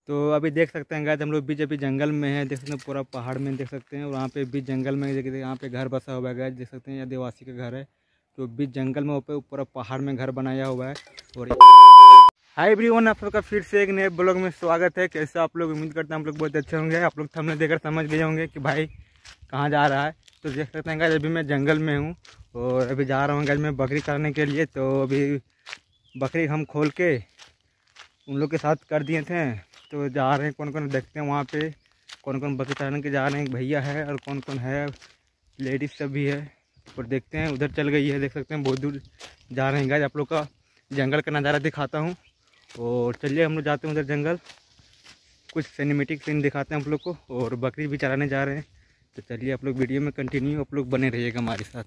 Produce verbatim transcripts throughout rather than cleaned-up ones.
तो अभी देख सकते हैं गाइस, हम लोग बीच अभी जंगल में हैं। देख सकते हैं पूरा पहाड़ में देख सकते हैं, और वहाँ पे बीच जंगल में देखिए यहाँ पे घर बसा हुआ है गाइस। देख सकते हैं ये आदिवासी का घर है, तो बीच जंगल में ऊपर पूरा पहाड़ में घर बनाया हुआ है। और हाय एवरीवन, आप सबका फिर से एक नए ब्लॉग में स्वागत है। कैसे आप लोग? उम्मीद करते हैं आप लोग बहुत अच्छे होंगे। आप लोग थंबनेल देखकर समझ गए होंगे कि भाई कहाँ जा रहा है। तो देख सकते हैं गाइस, अभी मैं जंगल में हूँ और अभी जा रहा हूँ गाइस मैं बकरी चराने के लिए। तो अभी बकरी हम खोल के उन लोग के साथ कर दिए थे, तो जा रहे हैं कौन कौन देखते हैं वहाँ पे कौन कौन बकरी चराने के जा रहे हैं। भैया है और कौन कौन है, लेडीज़ सब भी है। और देखते हैं, उधर चल गई है। देख सकते हैं बहुत दूर जा रहे हैं गाइस। आप लोग का जंगल का नज़ारा दिखाता हूँ। और चलिए हम लोग जाते हैं उधर जंगल, कुछ सिनेमेटिक सीन दिखाते हैं आप लोग को। और बकरी भी चराने जा रहे हैं। तो चलिए आप लोग वीडियो में कंटिन्यू आप लोग बने रहिएगा हमारे साथ।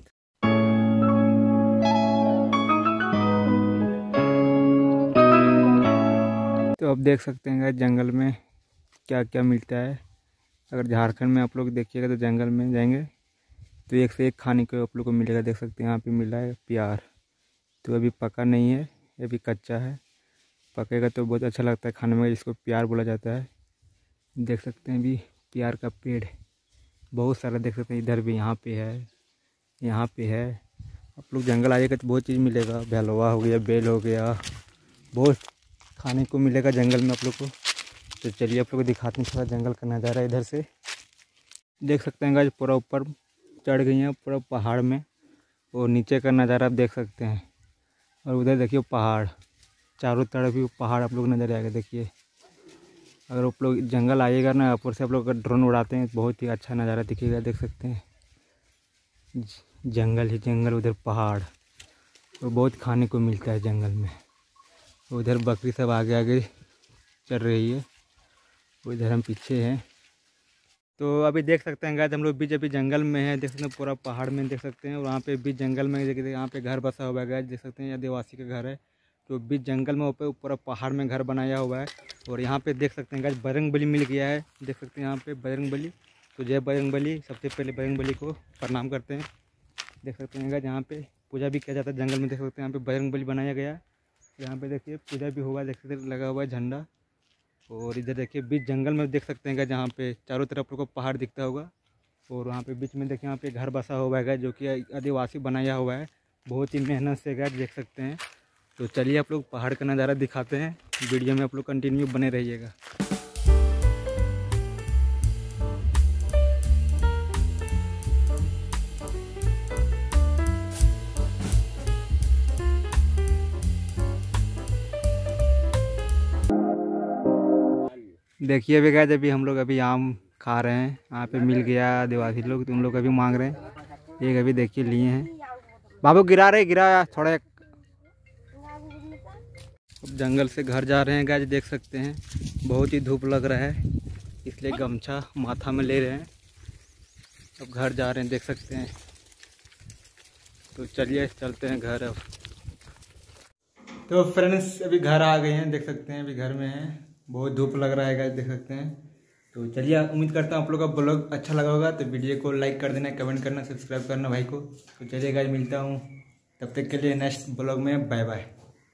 तो अब देख सकते हैं गाइस जंगल में क्या क्या मिलता है। अगर झारखंड में आप लोग देखिएगा तो जंगल में जाएंगे तो एक से एक खाने को आप लोग को मिलेगा। देख सकते हैं यहाँ पे मिला है प्यार। तो अभी पका नहीं है, ये भी कच्चा है। पकेगा तो बहुत अच्छा लगता है खाने में, इसको प्यार बोला जाता है। देख सकते हैं अभी प्यार का पेड़ बहुत सारा देख सकते हैं। इधर भी यहाँ पे है, यहाँ पे है। आप लोग जंगल आइएगा तो बहुत चीज़ मिलेगा। भैलवा हो गया, बेल हो गया, बहुत खाने को मिलेगा जंगल में आप लोग को। तो चलिए आप लोग को दिखाते हैं थोड़ा जंगल का नज़ारा। इधर से देख सकते हैं गाइस, पूरा ऊपर चढ़ गई हैं पूरा पहाड़ में, और नीचे का नज़ारा आप देख सकते हैं। और उधर देखिए पहाड़, चारों तरफ भी पहाड़ आप लोग नज़र आएगा। देखिए अगर आप लोग जंगल आइएगा ना, ऊपर से आप लोग अगर ड्रोन उड़ाते हैं बहुत ही अच्छा नज़ारा दिखेगा। देख सकते हैं जंगल ही जंगल, उधर पहाड़, और बहुत खाने को मिलता है जंगल में। उधर बकरी सब आगे आगे चल रही है, उधर हम पीछे हैं। तो अभी देख सकते हैं गाइस, हम लोग बीच अभी जंगल में हैं। देख सकते हैं पूरा पहाड़ में देख सकते हैं, और वहाँ पे बीच जंगल में देखिए यहाँ पे घर बसा हुआ है गाइस। देख सकते हैं आदिवासी का घर है, तो बीच जंगल में ऊपर पूरा पहाड़ में घर बनाया हुआ है। और यहाँ पे देख सकते हैं गाइस बजरंगबली मिल गया है। देख सकते हैं यहाँ पे बजरंगबली। तो जय बजरंगबली, सबसे पहले बजरंगबली को प्रणाम करते हैं। देख सकते हैं गाइस यहाँ पे पूजा भी किया जाता है जंगल में। देख सकते हैं यहाँ पे बजरंगबली बनाया गया है। यहाँ पे देखिए पूजा भी हुआ है, देख सकते हैं लगा हुआ है झंडा। और इधर देखिए बीच जंगल में देख सकते हैं जहाँ पे चारों तरफ को पहाड़ दिखता होगा। और वहाँ पे बीच में देखिए यहाँ पे घर बसा हुआ है जो कि आदिवासी बनाया हुआ है, बहुत ही मेहनत से गाइस देख सकते हैं। तो चलिए आप लोग पहाड़ का नज़ारा दिखाते हैं। वीडियो में आप लोग कंटिन्यू बने रहिएगा। देखिए अभी गाइस, अभी हम लोग अभी आम खा रहे हैं। यहाँ पे मिल गया आदिवासी लोग, तो उन लोग अभी मांग रहे हैं। एक अभी देखिए लिए हैं, बाबू गिरा रहे गिरा थोड़ा। अब जंगल से घर जा रहे हैं गाइस। देख सकते हैं बहुत ही धूप लग रहा है, इसलिए गमछा माथा में ले रहे हैं। अब घर जा रहे हैं देख सकते हैं। तो चलिए चलते हैं घर अब। तो फ्रेंड्स अभी घर आ गए हैं, देख सकते हैं अभी घर में हैं। बहुत धूप लग रहा है गाइस देख सकते हैं। तो चलिए उम्मीद करता हूँ आप लोग का ब्लॉग अच्छा लगा होगा। तो वीडियो को लाइक कर देना, कमेंट करना, सब्सक्राइब करना भाई को। तो चलिए गाइस मिलता हूँ तब तक के लिए नेक्स्ट ब्लॉग में। Bye bye.